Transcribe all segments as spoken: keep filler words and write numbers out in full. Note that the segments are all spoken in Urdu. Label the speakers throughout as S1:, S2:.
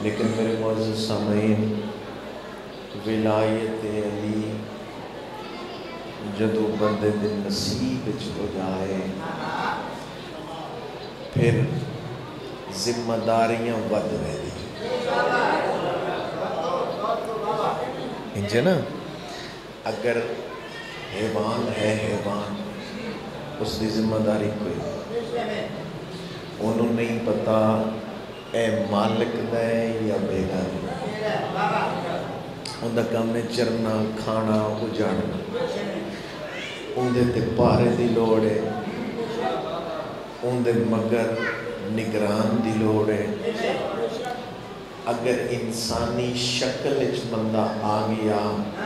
S1: لیکن میرے معزز سامعین، ولایت علی جدو بندے دے نصیب وچ ہو جائے پھر ذمہ داریاں ود رہی انجھے نا، اگر حیوان ہے حیوان اس دی ذمہ داری کوئی انہوں نہیں پتا اے مالک دے یا بیگار ان دا کام نے چرنا کھانا اجاڑنا، ان دے تے پارے دی لوڑ ہے، ان دے مگر نگران دی لوڑ ہے۔ اگر انسانی شکل اچ بندہ آ گیا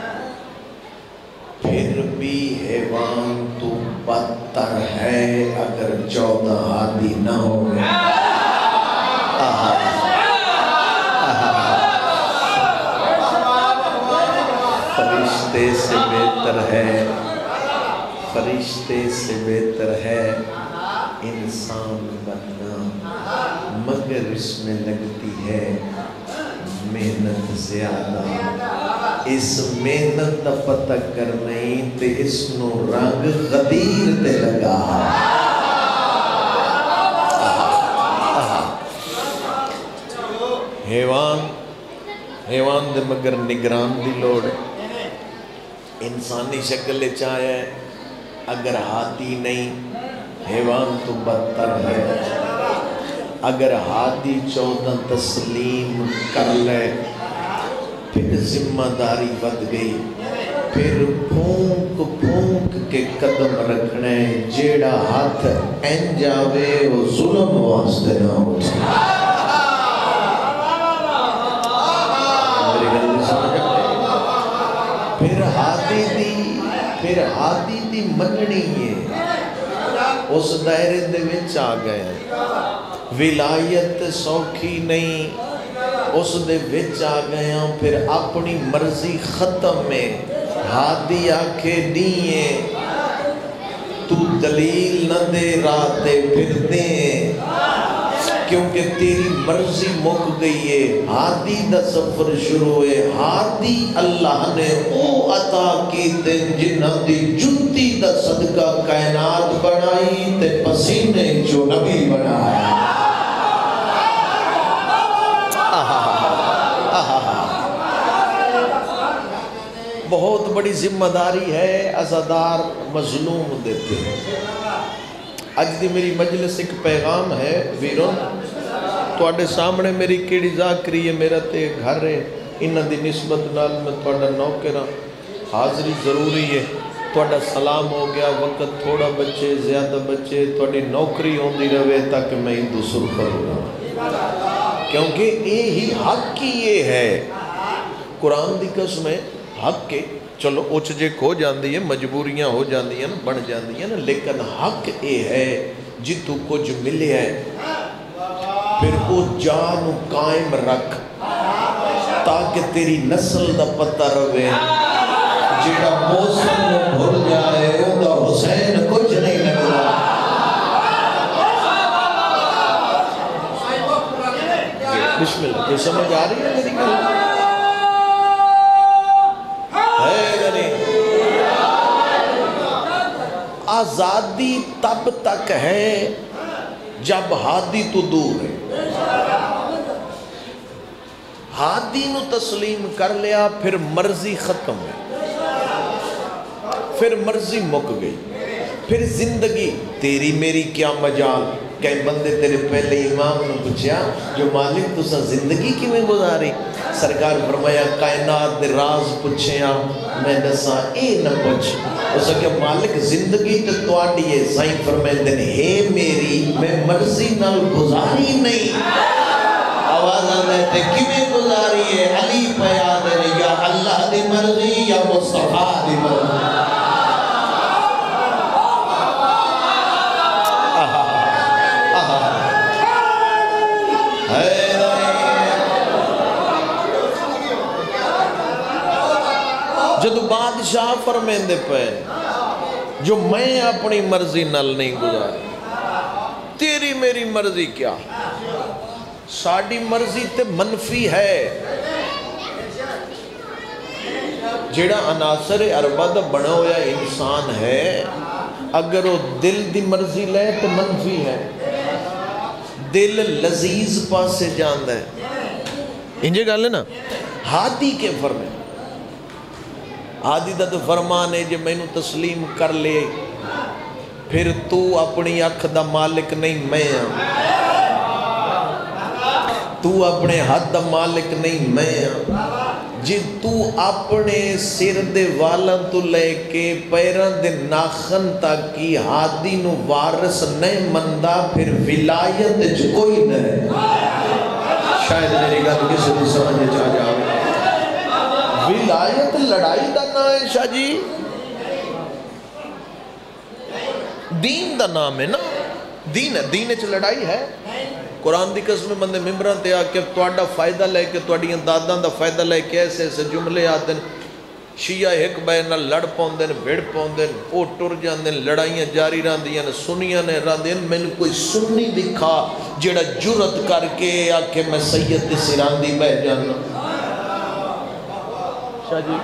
S1: پھر بھی حیوان تو بدتر ہے اگر چودہ ہاتھی نہ ہو گئے۔ فرشتے سے بہتر ہے، فرشتے سے بہتر ہے انسان بننا، مگر اس میں لگتی ہے محنت زیادہ۔ اس محنت دا پتہ کر نہیں تے اس نو رنگ غدیر تے لگا۔ حیوان حیوان دے مگر نگران دی لوڑ انسانی شکل چاہے ہے، اگر ہاتھی نہیں حیوان تو بدتر ہے۔ اگر ہاتھی چودہ تسلیم کر لے پھر ذمہ داری بد گئی، پھر پھونک پھونک کے قدم رکھنے، جیڑا ہاتھ این جاوے وہ ظلم واسطے نہ ہوتے۔ میری گل سمجھ آئے؟ پھر ہاتھی دی پھر ہاتھی دی مننی ہے، اس دائرے دے وچ آ گئے ہیں۔ ولایت سوکھی نہیں، اس دے وچ آ گئے ہیں، پھر اپنی مرضی ختم ہے۔ ہاتھی آکھے دیئے تو دلیل نہ دے راتے پھر دیں، کیونکہ تیری مرضی مک گئی ہے۔ ہاتھی دا سفر شروع ہے، ہاتھی اللہ نے او عطا کیتے جنہ دی جتی دا صدقہ کائنات بنائی تے پسینے جو نبی بنایا۔ بہت بڑی ذمہ داری ہے، عزادار مظلوم دیتے ہیں۔ اج دی میری مجلس ایک پیغام ہے ویرون، تواڈے سامنے میری کیڑی ذاکری ہے، میرا تے گھر ہے، انہاں دی نسبت نال میں تواڈا نوکراں، حاضری ضروری ہے۔ تواڈا سلام ہو گیا، وقت تھوڑا بچے زیادہ بچے، تواڈی نوکری ہوندی رہے تاکہ میں ہندو سرخر ہو رہا، کیونکہ یہ ہی حق کی یہ ہے۔ قرآن دی قسم ہے حق کے، چلو اچھ جے کھو جاندی ہے، مجبوریاں ہو جاندی ہیں، بن جاندی ہیں، لیکن حق اے ہے جتو کچھ ملے ہے پھر وہ جانو قائم رکھ تاکہ تیری نسل دا پتہ روے۔ جیڑا موسم میں بھول جائے وہ دا حسین کچھ نہیں لگا۔ بسم اللہ، یہ سمجھ آ رہی ہے میری گل؟ آزادی تب تک ہے جب ہادی تو دور ہے۔ ہادی نو تسلیم کر لیا پھر مرضی ختم ہے، پھر مرضی مک گئی، پھر زندگی تیری میری کیا مجال۔ کئی بندے تیرے پہلے امام نے پوچھا جو مالک تسا زندگی کی میں گزاری؟ سرکار فرمایا کائنات دے راز پوچھیا میں دسا اے نہ پوچھ۔ اس کہ مالک زندگی تے تواڈی ہے، سائیں فرمائندے نے ہے میری، میں مرضی نال گزاری نہیں۔ آواز آندے تے کیویں گزاری ہے؟ علی پیا دے یا اللہ دی مرضی یا مصطفیٰ دی مرضی۔ جدو بادشاہ فرمیندے پہ جو میں اپنی مرضی نل نہیں گزاری، تیری میری مرضی کیا؟ ساڑی مرضی تے منفی ہے جیڑا عناصر اربع دا بنا ہویا انسان ہے اگر وہ دل دی مرضی لے تو منفی ہے دل لذیذ پاسے جاندہ ہے انجھے گا لینا ہادی کے فرمائے ہادی دا تو فرمان ہے جو میں نو تسلیم کر لے پھر تو اپنی اکھ دا مالک نہیں میں تو اپنے حد دا مالک نہیں میں جی تو اپنے سر دے والاں تو لے کے پیران دے ناخن تک کی ہادی نو وارث نہیں مندہ پھر ولایت جو کوئی نہیں شاید میری گل کسی بھی سمجھے چاہ جاؤ ولایت لڑائی دا نام ہے شاہ جی دین دا نام ہے نا دین ہے دین اچھ لڑائی ہے قرآن دی قسم بندے ممبران تے آکے توڑا فائدہ لے کے توڑیاں دادان دا فائدہ لے کے ایسے ایسے جملے آتے ہیں شیعہ ایک بینہ لڑ پاؤں دیں بھیڑ پاؤں دیں او ٹر جان دیں لڑائیاں جاری ران دیں سنیاں نے ران دیں میں نے کوئی سنی دکھا جڑا جرت کر کے آکے میں سید سے ران دی بہ جانا شاہ جی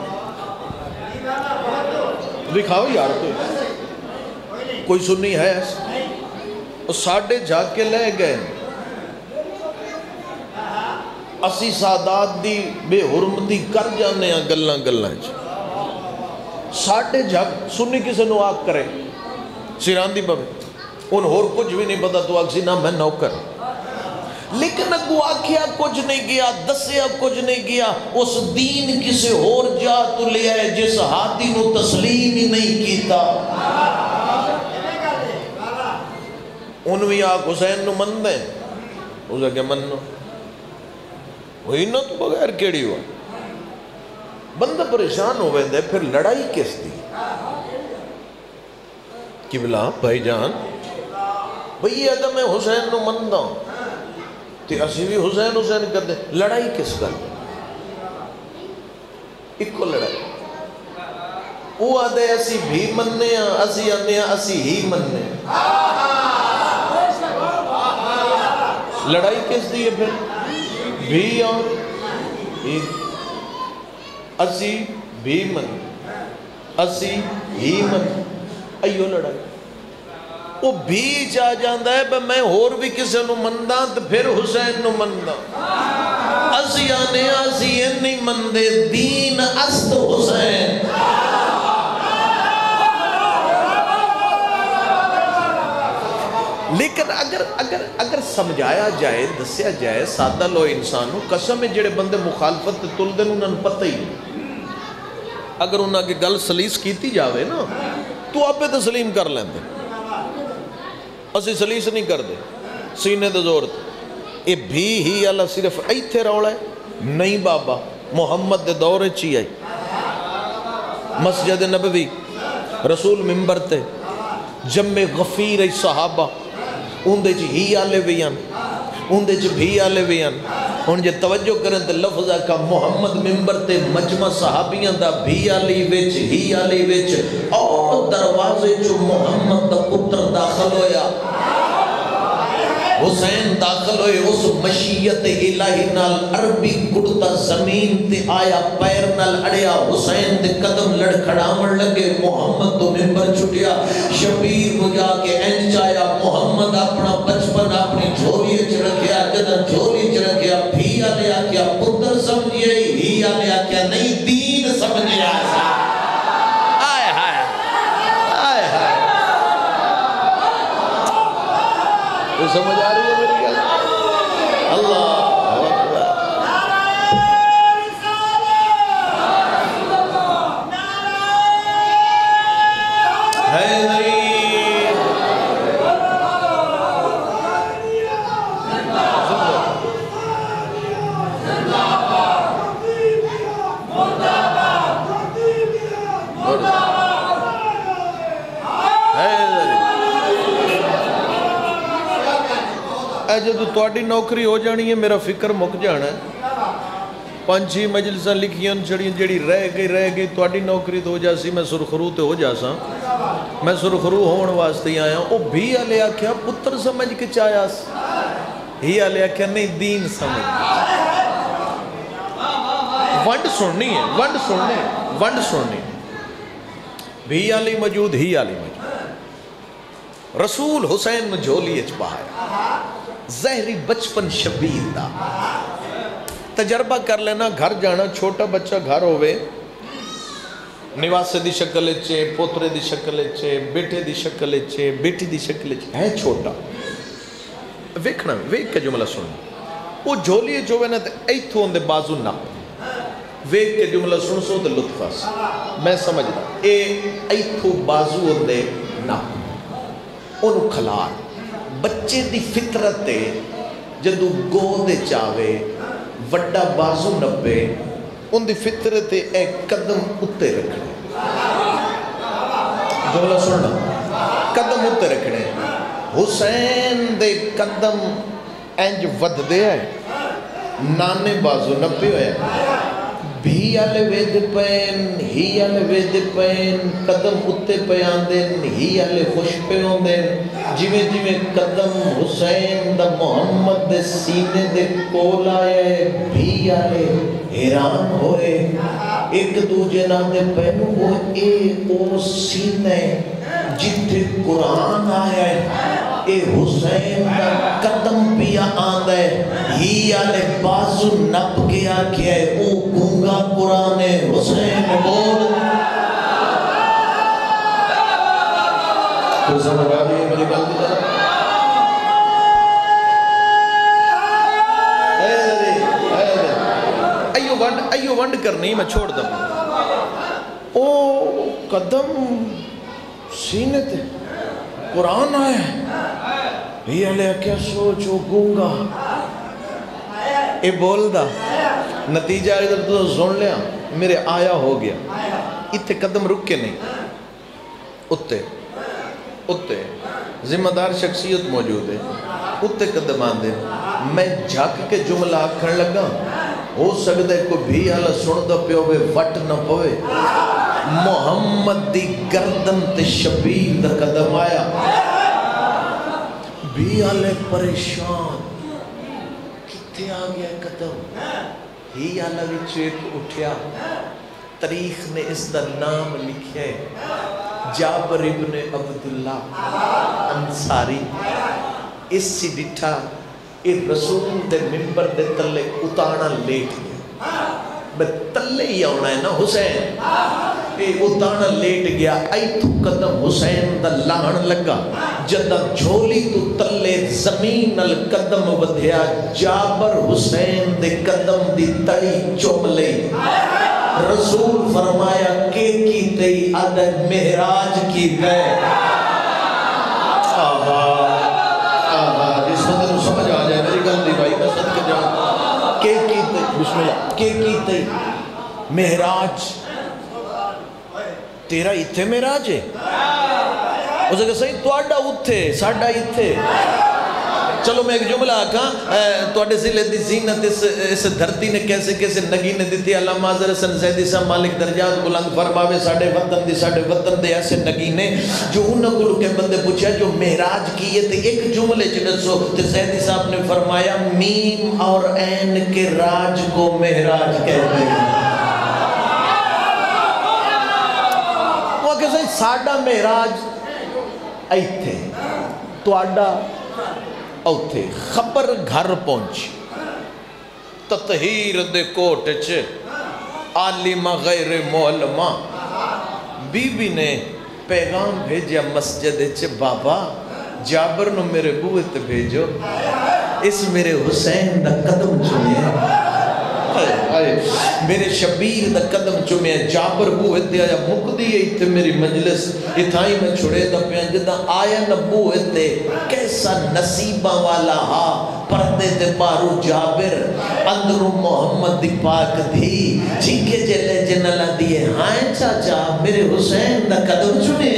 S1: دکھاؤ یار کوئی کوئی سنی ہے اور ساڑھے جا کے لے گئے اسی سادات دی بے حرمتی کر جانے ہیں گلنا گلنا ساڑھے جا سنی کسے نو آگ کرے سیران دی بابے ان اور کچھ بھی نہیں پتا تو آگ سی نا میں نوکر لیکن اگو آکھیا کچھ نہیں گیا دسیا کچھ نہیں گیا اس دین کسے اور جا تو لے آئے جس ہاتھی نو تسلیم ہی نہیں کیتا انوی آگ حسین نو من دیں اسے کہ منو وہی نہ تو بغیر کیڑی ہوا بندہ پریشان ہوئے دے پھر لڑائی کس دی قبلہ بھائی جان بھئی یہ عدم حسین نو من دا تے اسی بھی حسین حسین کر دیں لڑائی کس کر ایک کو لڑائی وہ آدھے اسی بھی مننے ہیں اسی آنے ہیں اسی ہی مننے لڑائی کس دی ہے پھر بھی اور اسی بھی من اسی ہی من ایو لڑائی وہ بھی چاہ جاندہ ہے بے میں اور بھی کسے نو مندہ تو پھر حسین نو مندہ اسی آنے اسی انہی مندے دین است حسین لیکن اگر اگر اگر سمجھایا جائے دسیا جائے سادہ لو انسانوں قسم جڑے بندے مخالفت تل دن انہوں نے پتہ ہی اگر انہوں کی گل سلیس کیتی جاوے نا تو آپ پہ تسلیم کر لیں دے اسی سلیس نہیں کر دے سینے دے زور دے اے بھی ہی اللہ صرف ایتھے روڑا ہے نہیں بابا محمد دے دور چی آئی مسجد نبوی رسول ممبر تے جمع غفیر ای صحابہ اندے چی ہی آلے ویان اندے چی بھی آلے ویان ان جے توجہ کریں تے لفظہ کا محمد ممبر تے مجمع صحابیاں دا بھی آلی ویچ ہی آلی ویچ اور دروازے چو محمد دا پتر داخل ہویا حسین داخل ہوئے اس مشیت الہی نال عربی کڑتا زمین تے آیا پیر نال اڑیا حسین تے قدم لڑ کھڑامن لگے محمد تو ممبر چھٹیا شبیر کو جا کے این چایا محمد اپنا بچپن اپنی جھولی چ رکھیا جدن جھولی چ رکھیا بھی آلیا کیا پتر سمجھے ہی آلیا کیا نہیں دین سمجھے آسا آئے ہائے آئے ہائے یہ سمجھ آ رہی ہے میری گل اللہ جدو توڑی نوکری ہو جانی ہے میرا فکر مک جانا ہے پانچی مجلساں لکھیاں چھڑیاں جڑی رہ گئی رہ گئی توڑی نوکری تو ہو جاسی میں سرخرو تے ہو جاسا میں سرخرو ہون واسطے آیا او بھی آلے آکھیا پتر سمجھ کے چاہیا ہی آلے کہ نہیں دین سمجھ ونڈ سننی ہے ونڈ سننی ہے ونڈ سننی ہے بھی آلی موجود ہی آلی موجود رسول حسین مجھولی اچ پایا زہری بچپن شبیر دا تجربہ کر لینا گھر جانا چھوٹا بچہ گھر ہوئے نواسے دی شکل چے پوترے دی شکل چے بیٹے دی شکل چے بیٹی دی شکل چے ہے چھوٹا ویکھنا ویکھ کے جملہ سننا وہ جھولی جو ہے نا ایتھو اندے بازو نپ ویکھ کے جملہ سن سو تے لطف اس میں سمجھدا اے ایتھو بازو اندے نپ انو کھلار بچے دی فطرت تے جدو گودے چاوے وڈا بازو نپے ان دی فطرت تے اے قدم اتے رکھنے جملہ سننا قدم اتے رکھنے حسین دے قدم انج ود دے آئے نانے بازو نپے ہوئے بھی آلے وید پین ہی آلے وید پین قدم اتے پیان دین ہی آلے خوش پیان دین جویں جویں قدم حسین دا محمد دے سینے دے کول آئے بھی آلے حیران ہوئے ایک دو جنہ دے پینو وہ اے او سینے جتھے قرآن آیا ہے اے حسین دا قدم پیا آندہ ہے ہی آلے بازو نپ گیا کیا ہے او گونگا قرآن حسین بول تو سمجھ آ رہی ہے میری بات دی ایو ونڈ ایو ونڈ کرنی میں چھوڑ دوں او قدم سینے تے قرآن آیا ہے یہ علیہ کیا سوچو گونگا اے بول دا نتیجہ ادھر تو سن لیا میرے آیا ہو گیا اتنے قدم رک کے نہیں اتے اتے ذمہ دار شخصیت موجود ہے اتے قدم آن دے میں جھاک کے جملہ آکھن لگا ہو سکتا ہے کوئی بھی آلہ سن دا پہ ہوئے وٹ نہ پوئے محمد دی گردن تے شبیر دا قدم آیا بھی آلے پریشان کتے آگیا قدم ہی آلہ بھی چیک اٹھیا تاریخ نے اس دا نام لکھیا ہے جابر ابن عبداللہ انصاری اس سی ڈٹھا اے رسول دے ممبر دے تلے اتانا لیٹ گیا میں تلے ہی آنا ہے نا حسین اے اتانا لیٹ گیا ای تو قدم حسین دا لان لگا جدہ جھولی تو تلے زمین القدم ودھیا جابر حسین دے قدم دی تڑی چوم لے رسول فرمایا کہ کی تئی عدد محراج کی گئے آہا آہا جس وقت تو سمجھ آ جائے میری گل دی بھائی میں صدق جاؤں کہ کی تئی بسم اللہ کہ کی تئی محراج تیرا اتھے محراج ہے اسے کہ صحیح توڑا اتھے ساڑا اتھے چلو میں ایک جملہ آکھاں توڑے ذلہ دی زینت اس دھرتی نے کیسے کیسے نگی نے دیتی اللہ معذر حسن زیدی صاحب مالک درجات بلند فرماوے ساڑھے وطن دی ساڑھے وطن دے ایسے نگی نے جو انہوں کو لکھے بندے پوچھا جو محراج کیے تھے ایک جملے جنسو تو زیدی صاحب نے فرمایا میم اور این کے راج کو محراج کہتے ہیں وہ کہ صحیح ساڑھا محراج ایتھے توڑا اوتھے خبر گھر پہنچ تطہیر دے کوٹ چھے عالمہ غیر معلمہ بی بی نے پیغام بھیجیا مسجد چھے بابا جابر نو میرے بوت بھیجو اس میرے حسین دا قدم چنے میرے شبیر دا قدم چومے جابر بوہت دے آیا مقدی ہے اتھے میری مجلس اتھائی میں چھوڑے دا پیان جدہ آیا نبوہت دے کیسا نصیبہ والا ہا پردے دے بارو جابر اندرو محمد دی پاک دی چنکے جلے جنالہ دیئے ہائیں چاچا میرے حسین دا قدم چومے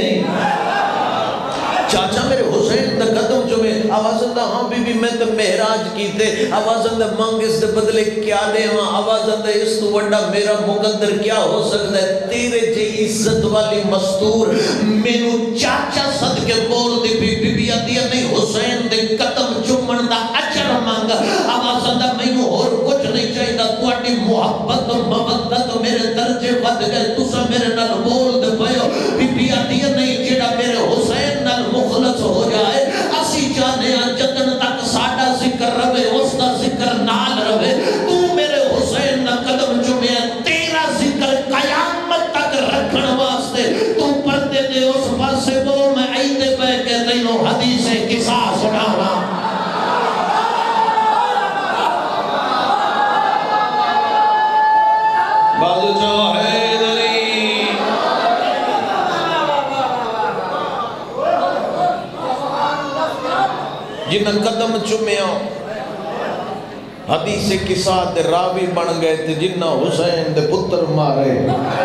S1: چاچا میرے حسین دا قدم جو میں آوازن دا ہاں بی بی میں تو محراج کی تے آوازن دا مانگ اس دے بدلے کیا دے ہاں آوازن دا اس تو وڈا میرا مقدر کیا ہو سکتا ہے تیرے جے عزت والی مستور مینو چاچا صدقے بول دے بی بی بی آدیا نہیں حسین دے قدم چمن دا اجر مانگ محبت و مودت میرے درجے ود گئے تسا میرے نال بول دے پئیو بی بی آتی نہیں جڑا میرے حسین نال مخلص ہو جائے اسی چاہنے ہاں جدن تک ساڈا ذکر رہے اس دا ذکر نال رہے تو میرے حسین نہ قدم چومے تیرا ذکر قیامت تک رکھن واسطے تو پردے دے اس پاسے وہ میں عیدے پہ کہ تینوں حدیث قصہ سنانا بادشاہ حیدری جنہ قدم چومیا حدیث قصہ دے راوی بن گئے تھے جنہ حسین دے پتر مارے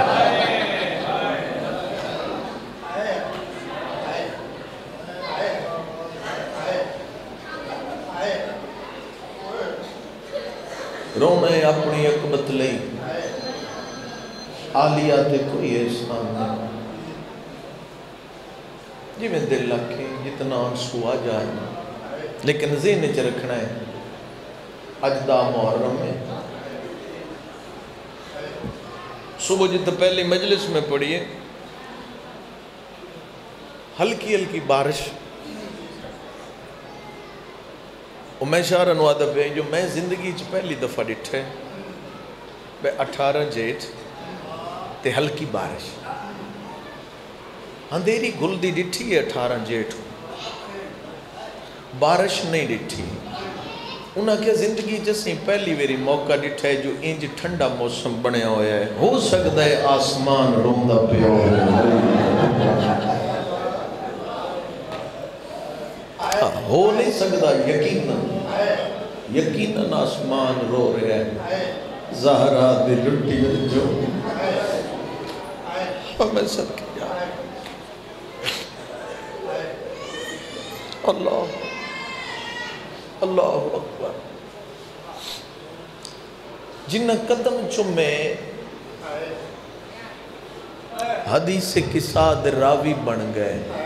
S1: رونے اپنی اکبت لئی آلیہ تے کوئی احسان نہیں جی میں دل لکھیں جتنا آنسو آ جائے لیکن ذہن چ رکھنا ہے اجدہ محرم میں صبح جت پہلی مجلس میں پڑھیے ہلکی ہلکی بارش اور میں شاہ رنوادہ پہ جو میں زندگی چ پہلی دفعہ ڈٹھے بے اٹھارہ جیٹ تے ہلکی بارش اندھیری گل دی ڈٹھی ہے اٹھارہ جیٹ بارش نہیں ڈٹھی انہاں کیا زندگی جیسے پہلی ویری موقع ڈٹھا ہے جو انج ٹھنڈا موسم بنے ہویا ہے ہو سکتا ہے آسمان روندہ پہ ہو نہیں سکتا یقیناً یقیناً آسمان رو رہا ہے زہرہ دی لٹی جو ہمیں سب کیا اللہ اللہ اکبر جنہ قدم چمے حدیث قصہ دے راوی بن گئے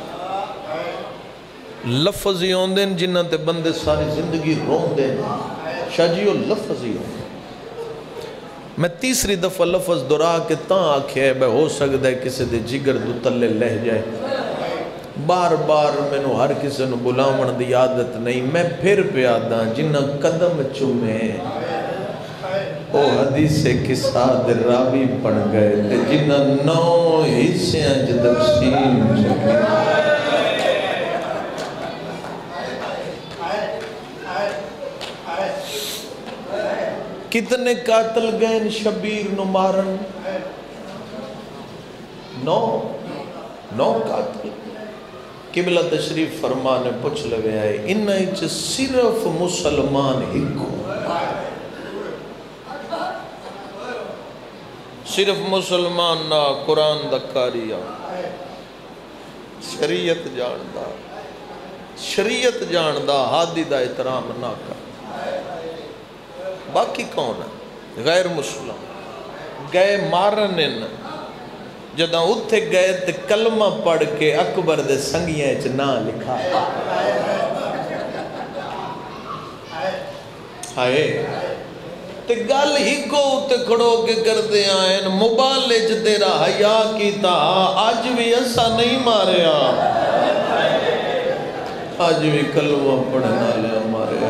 S1: لفظ ہی ہوں دیں جنہ تے بندے ساری زندگی رون دیں شاہ جیو لفظ ہی ہوں میں تیسری دفعہ لفظ دورا کے تاں آکھے ہے بے ہو سکتا ہے کسی دے جگر دو تلے لہ جائے بار بار میں نو ہر کسی نو بلاون دی عادت نہیں میں پھر پہ آدھا جنہ قدم چومے او حدیث قصہ دے راوی پڑ گئے تے جنہ نو حصیاں جدقسیم چکے کتنے قاتل گئے شبیر نو مارن نو نو قاتل قبلہ تشریف فرمانے پوچھ لگے آئے انہا اچھ صرف مسلمان ہکو صرف مسلمان نا قرآن دکاریا شریعت جاندہ شریعت جاندہ حادی دا احترام نہ کر باقی کون ہے غیر مسلم گئے مارنن جدہ اتھے گئے تے کلمہ پڑھ کے اکبر دے سنگیاں اچھ نا لکھا آئے تے گل ہی کو تے کھڑو کے کر دے آئین مبالج تیرا حیاء کی تا آج بھی ایسا نہیں ماریا آج بھی کلمہ پڑھنا لے ماریا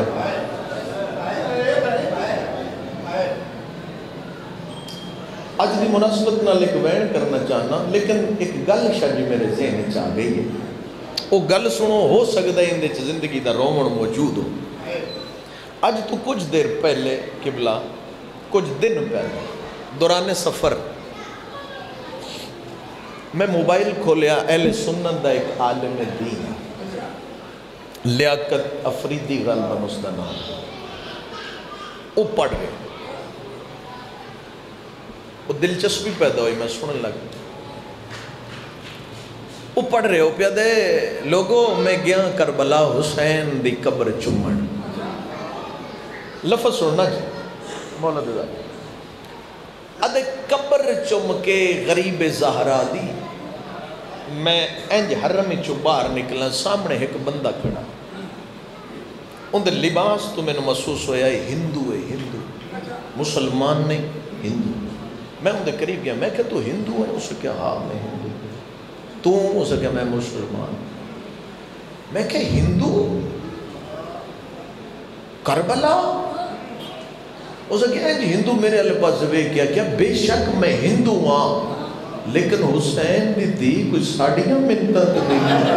S1: آج دی مناسبت نہ لکھ وین کرنا چاہنا لیکن ایک گل شاہ جی میرے ذہن چاہ گئی ہے وہ گل سنو ہو سکتا ہے اندے زندگی دا رومن موجود ہو آج تو کچھ دیر پہلے قبلہ کچھ دن پہلے دوران سفر میں موبائل کھولیا اہل سنت دا ایک عالم دین لیاقت افریدی غالباً اس دا نام وہ پڑھ گئے وہ دلچسپی پیدا ہوئی میں سننے لگا وہ پڑھ رہے ہو پیا دے لوگوں میں گیا کربلا حسین دی قبر چمن لفظ سننا جی مولا دے دائی ادھے قبر چم کے غریب زہرا دی میں انج حرمی چو باہر نکلا سامنے ایک بندہ کھڑا ان دے لباس تو میں نے محسوس ہویا ہے ہندو ہے ہندو مسلمان نہیں ہندو. میں ان کے قریب گیا, میں کہا تو ہندو ہے؟ اس نے کہا ہاں میں ہندو. تو اس نے کہا میں مسلمان. میں کہا ہندو کربلا؟ اس نے کہا جی ہندو میرے اللہ پاس زوے کیا کیا بے شک میں ہندو ہاں, لیکن حسین دی تھی کوئی ساڑیاں منتہ تو نہیں.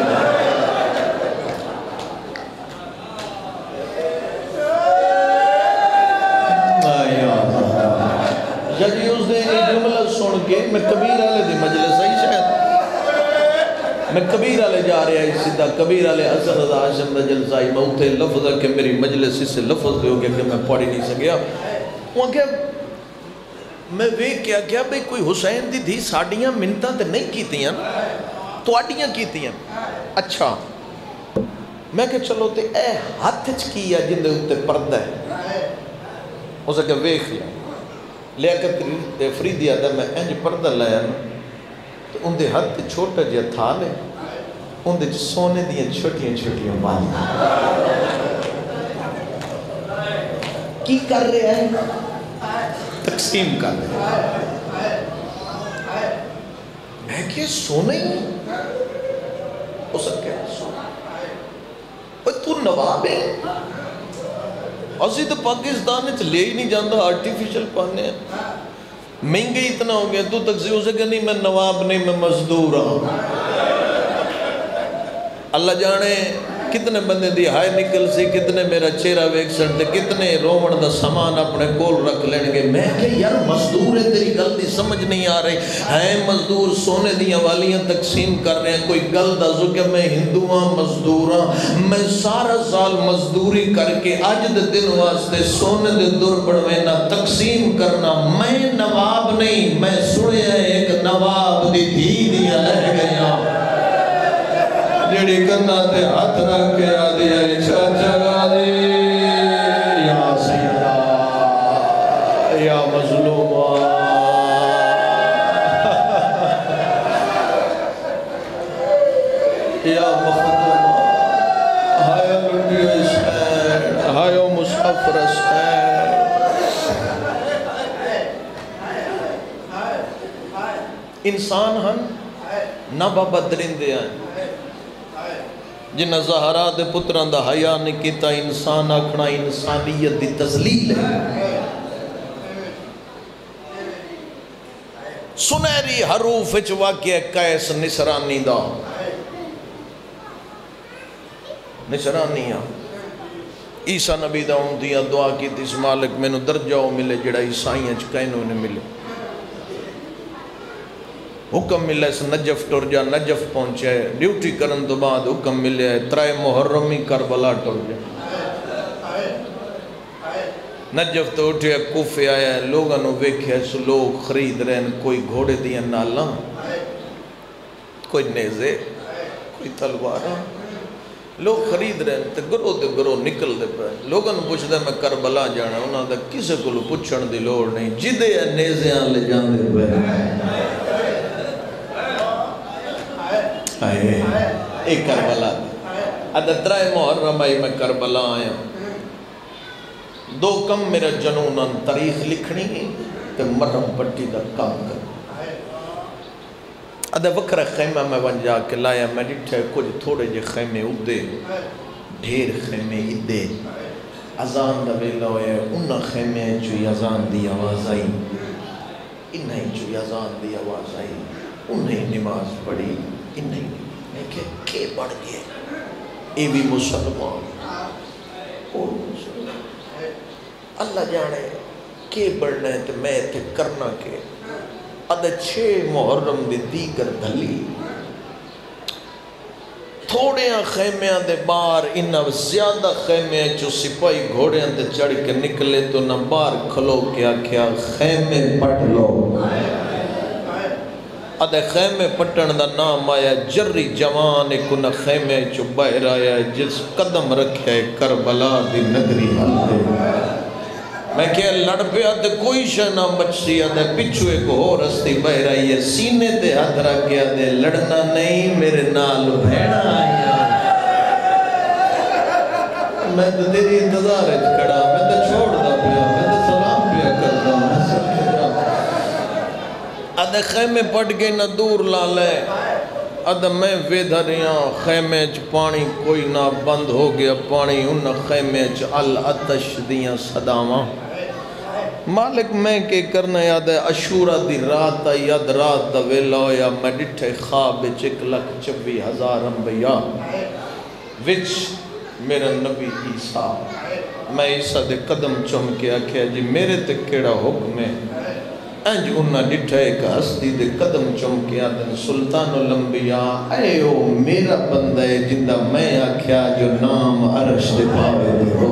S1: جب اس نے یہ جملہ سن کے میں کبیر والے دی مجلس آئی, شاید میں کبیر والے جا رہا ہے, سیدھا کبیر والے حسن رضا ہاشم دا جلسہ آئی, میں اتھے لفظ ہے کہ میری مجلس اس سے لفظ دے ہو گیا کہ میں پڑھ نہیں سکیا. وہاں کہ میں وے کیا کیا بھئی کوئی حسین دی تھی ساڑیاں منتاں تے نہیں کیتیاں تو آڈیاں کیتیاں. اچھا میں کہ چلو تے اے ہاتھ چ کیا جن دے اتے پردہ ہے. اسے کہ ویکھ لیا لیاقت فریدی آدھا میں انج پردہ لایا نا تو ان دے ہاتھ چھوٹا جا تھال ہے, ان دے سونے دیاں چھوٹیاں چھوٹیاں بالیاں. کی کر رہے ہیں؟ تقسیم کر رہے ہیں. میں کہ سونے ہی ہو سکے سونا تو نواب ہے. اسی تو پاکستان میں لے ہی نہیں جاندہ, آرٹیفیشل پانے ہیں. مہنگے اتنا ہو گیا تو تقسیم ہو سکے نہیں میں نواب نہیں میں مزدور ہوں. اللہ جانے کتنے بندے دی ہائے نکل سی, کتنے میرا چہرہ ویک سنتے, کتنے رومن دا سامان اپنے کول رکھ لیں گے. میں کہ یار مزدور ہے, تیری گل دی سمجھ نہیں آ رہی ہے. مزدور سونے دیاں والیاں تقسیم کر رہے ہیں. کوئی گل دا زو کہ میں ہندو ہاں مزدور ہاں, میں سارا سال مزدوری کر کے اج دے دن واسطے سونے دے دور بڑھوینا تقسیم کرنا. میں نواب نہیں, میں سنے ایک نواب دی دھی دیا رہ گیا جڑی کنا تے ہاتھ رکھ کے آدھی ہے چاچا دی یا سیدہ یا مظلومہ یا مخدومہ ہائے لنڈی حسین ہائے مسافر حسین. انسان ہن نہ بابا درندے ہیں جنہ زہرا دے پتران دا حیاء نہیں کیتا. انسان آکھنا انسانیت دی تزلیل ہے. سنہری حروف وچ واقع قیس نصرانی دا نصرانیاں عیسیٰ نبی دا اندیاں دعا کی تیس مالک میں نو درجہ ملے جڑا عیسائیاں چکینوں نے ملے. حکم ملے اس نجف ٹر جا, نجف پہنچے ڈیوٹی کرن تو بعد حکم ملے ترائے محرمی کربلا ٹر جا. نجف تو اٹھے کوفے آیا ہے, لوگاں نو ویکھے سو لوگ خرید رہے ہیں. کوئی گھوڑے دیاں نالاں, کوئی نیزے, کوئی تلواراں, لوگ خرید رہے ہیں. تے گروہ دے گروہ نکل دے پہ لوگاں نو پوچھ دے میں کربلا جانا, انہاں دا کسے کو لو پوچھن دی لوڑ نہیں, جدے نیزیاں لے جان دے پہ آئے ایک کربلا. ادھترائے محرم آئی میں کربلا آیا. دو کم میرا جنوناً تاریخ لکھنی ہے تے مرم پٹی دا کام کر. ادھا وکر خیمہ میں ونجا کے لایا, میں ڈٹھے کچھ تھوڑے جے خیمے ادھے ڈھیر خیمے ادھے. ازان دا بیلا ہوئے انہا خیمے چوئی ازان دی آواز آئی, انہی چوئی ازان دی آواز آئی, انہی نماز پڑھی. نہیں میں کہ کے بڑھ گئے اے بھی مسلمان اور مسلمان. اللہ جانے کے بڑھنا ہے تو میں تے کرنا کے. ادھا چھے محرم دی دیگر دھلی تھوڑیاں خیمیاں دے بار انہا زیادہ خیمیاں چو سپائی گھوڑیاں دے چڑھ کے نکلے تو نہ بار کھلو کیا کیا خیمے پٹ لو. ادھے خیمے پٹن دا نام آیا جری جوان ایک انہ خیمے چو باہر آیا جس قدم رکھیا ہے کربلا دی نگری حل دے. میں کہا لڑ پہ آتے کوئی شہ نہ بچی آتے پچھو ایک ہو رستی باہر آئی ہے, سینے تے ہاتھ رکھیا دے لڑنا نہیں میرے نال بھیڑا آیا. میں تو تیری انتظار ہے کھڑا, میں تو چھوڑ دا پیا, میں تو سلام پیا کر آدھے خیمے پڑھ کے نہ دور لا لے آدھے میں ویدھریاں خیمے چ پانی کوئی نہ بند ہو گیا پانی ان خیمے چ الاتش دیاں صداواں مالک میں کے کرنا یاد ہے اشورہ دی رات یاد رات دا ویلا ہویا میں ڈٹھے خواب وچ ایک لکھ چوبی ہزار انبیاء وچ میرا نبی عیسیٰ میں عیسیٰ دے قدم چم کے آکھیا جی میرے تے کیڑا حکم ہے انج انہاں ڈٹھا ایک ہستی دے قدم چم کے آدن سلطان الانبیاء اے او میرا بندہ ہے جندہ میں آکھیا جو نام عرش دے پاوے دے ہو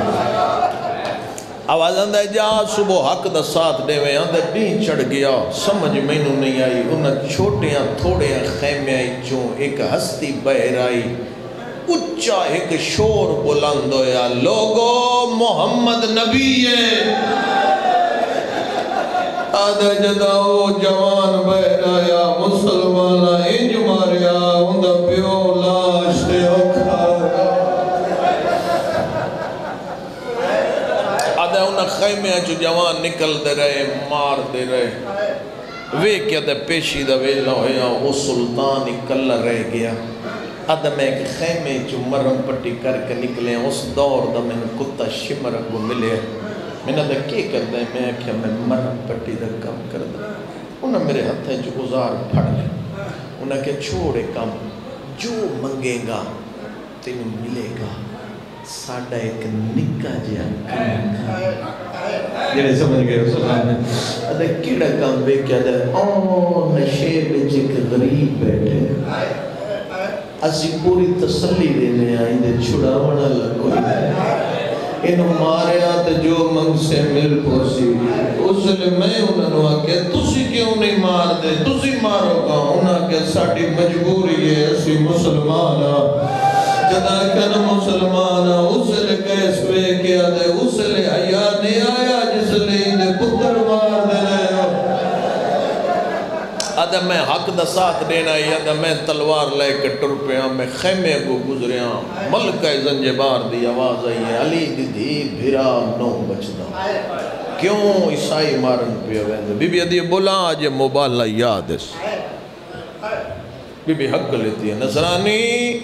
S1: آواز اندھا جا صبح حق دا ساتھ دے میں اندھا دین چڑھ گیا سمجھ میں نو نہیں آئی انہاں چھوٹیاں تھوڑیاں خیمے آئی چوں ایک ہستی بہر آئی اچھا ایک شور بلند ہویا لوگو محمد نبی ہے آدھا جدا وہ جوان بہر آیا مسلمانہ انج ماریا اندھا پیو لاش دے اکھا آدھا انہا خیمے جو جوان نکل دے رہے مار دے رہے وے کیا دے پیشی دا ویلا ہویا وہ سلطان اکلا رہ گیا آدھا میں ایک خیمے جو مرم پٹی کر کے نکلے اس دور دا میں نے کتا شمرک کو ملے میں نے کہا کیا کر دیں میں کہا میں مرم پٹی دا کم کر دیں انہوں میرے ہتھیں جو گزار پھڑ لیں انہوں کہا چھوڑے کم جو منگے گا تینوں ملے گا ساڑھا ایک نکا جیا یہ نہیں سمجھ گئے رسول اللہ نے ادھا کیڑا کام بے کیا دے اوہ نشے بچ ایک غریب بیٹھے اسی پوری تسلی دینے آئیں دے چھڑا وڑا لگوئی انہوں ماریا تے جو منگ سے مل پوسی اس لئے میں انہوں آکے تسی کیوں نہیں مار دے تسی مارو گا انہوں آکے ساڑھی مجبوری ہے اسی مسلمانا جدا کن مسلمانا اس لئے کیس پہ کیا دے اس لئے آیا نہیں آیا جس لئے دے پتر مار دے رہے ہو آدھا میں حق دا ساتھ دینا ہے آدھا میں تلوار لے کے ٹر پہ ہاں میں خیمے کو گزرے ہاں ملکہ زنجبار دی آواز آئی ہے علی دی دی بھرا نو بچدا کیوں عیسائی مارن پہ ہوئے بی بی ادھی بولا آج موبالہ یاد ہے بی بی حق لیتی ہے نصرانی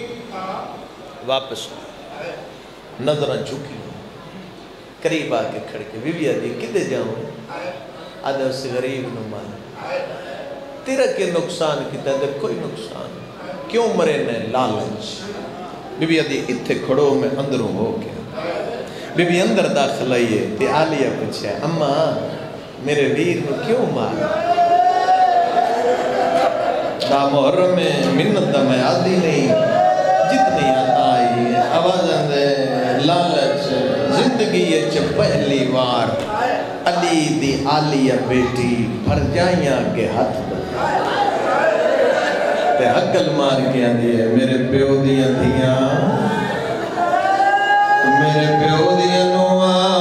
S1: واپس نظرہ جھکی قریب آکے کھڑ کے بی بی ادھی کدے جاؤں آدھا اس غریب نو مانا تیرا کے نقصان کی تیرے کوئی نقصان کیوں مرے نے لالچ بی بی ادھی اتھے کھڑو میں اندروں ہو گیا بی بی اندر داخل آئیے تی آلیہ پچھے اما میرے ویر نو کیوں مارا دا محرم میں منت دا میں آدھی نہیں جتنی آتا آئی آواز اندے لالچ زندگی یہ چھ پہلی وار علی دی آلیہ بیٹی بھر جائیاں کے ہاتھ تے حقل مار کے آدھی ہے میرے پیو دیاں دیاں میرے پیو دیاں نواں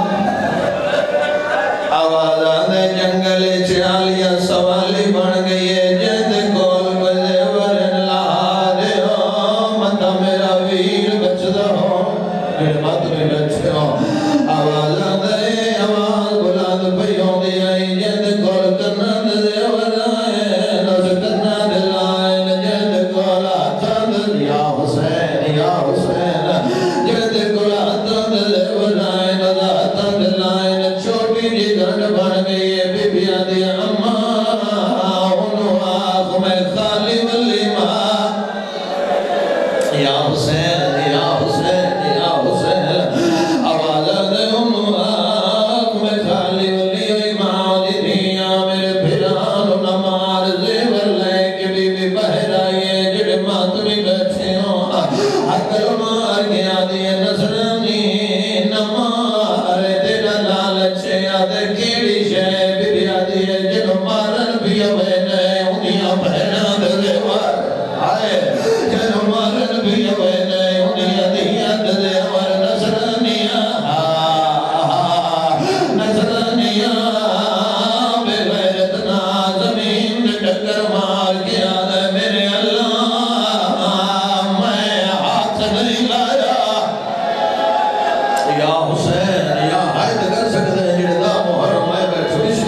S1: آواز آدھے جنگلے چالیاں سوالی بن گئی ہے جند کول بجے ورن لا دے ہو مندہ میرا ویر بچ دا ہو میرے مات میں بچے ہو آواز آدھے آواز بلاد پیوں دیاں جند کول کرنا دے ورائے نس کرنا دے لائن جند کول آتاند یا حسین یا حسین جند کول آتاند دے ورائے نس آتاند لائن چھوٹی جی گھڑ بن گئی ہے بی بی آدھی اممہ انہوں آخ میں خالی ولی ماں یا حسین یا حسین یا حسین آواز آدھے انہوں آخ میں خالی ولی ماں دی دھیاں میرے بھران نمار زیور لے کے بی بی بہر آئیے جڑے ماتمی بیٹھے ہوں حقل مار گیا دیئے نصرانی نمار تیرا لالچے آدھے کیڑی شے بی بی آدھی ہے جنہوں مارن بھی اوینے انہیاں بہنہ دلے وار آئے جنہوں مارن بھی اوینے انہیاں دیاں دلے وار نصرانیاں نصرانیاں بے غیرتنا زمین ٹکر مار کے آدھے میرے اللہ میں ہاتھ نہیں لایا یا حسین یا حید کر سکتے ہیں جڑے دا محرم میں بیٹھو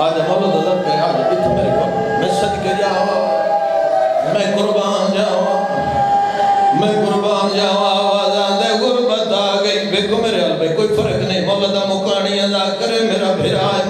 S1: آج مولد ادب کے آج اتھ میرے کو میں صدقے جاوا میں قربان جاوا میں قربان جاوا آوازاں دے غربت آ گئی، بیکو میرے حال بے کوئی فرق نہیں، مولدہ مکانی ادا کرے میرا بھرا